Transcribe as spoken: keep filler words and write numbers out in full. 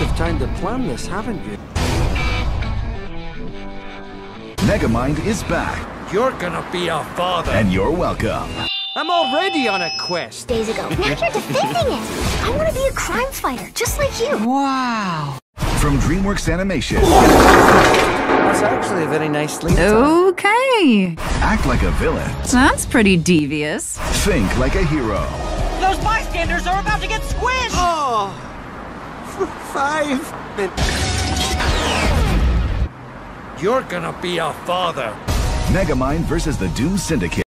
of time to plan this, haven't you? Megamind is back. You're gonna be a father. And you're welcome. I'm already on a quest. Days ago. Now you're defending it. I want to be a crime fighter, just like you. Wow. From DreamWorks Animation. That's actually a very nice sleep time. Okay. Act like a villain. That's pretty devious. Think like a hero. Those bystanders are about to get squished! Oh, for five minutes. You're gonna be a father. Megamind versus the Doom Syndicate.